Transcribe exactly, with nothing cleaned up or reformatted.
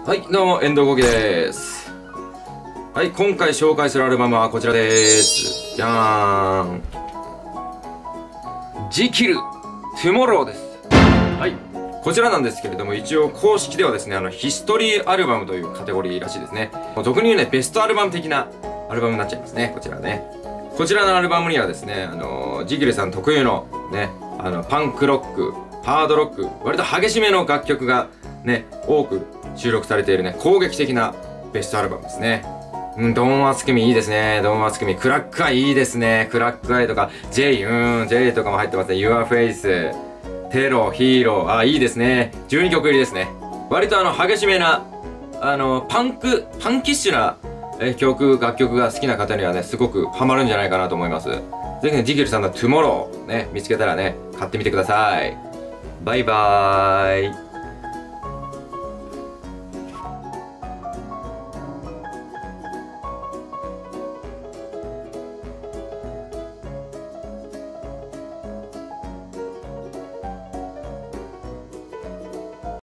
はい、どうも、遠藤豪輝です。はい、今回紹介するアルバムはこちらです。じゃーん。ジキル、トゥモローです。はい。こちらなんですけれども、一応公式ではですね、あの、ヒストリーアルバムというカテゴリーらしいですね。俗に言うね、ベストアルバム的なアルバムになっちゃいますね、こちらね。こちらのアルバムにはですね、あの、ジキルさん特有のね、あの、パンクロック、ハードロック、割と激しめの楽曲がね、多く収録されているね、攻撃的なベストアルバムですね。うん、ドンアツクミいいですね。ドンアツクミ。クラックアイいいですね。クラックアイとか、J、うーん、J とかも入ってますね。Your Face、テロ、ヒーロー、あ、いいですね。じゅうにきょく入りですね。割とあの、激しめな、あの、パンク、パンキッシュな、え、曲、楽曲が好きな方にはね、すごくハマるんじゃないかなと思います。ぜひね、ジキルさんの Tomorrow、ね、見つけたらね、買ってみてください。バイバーイ。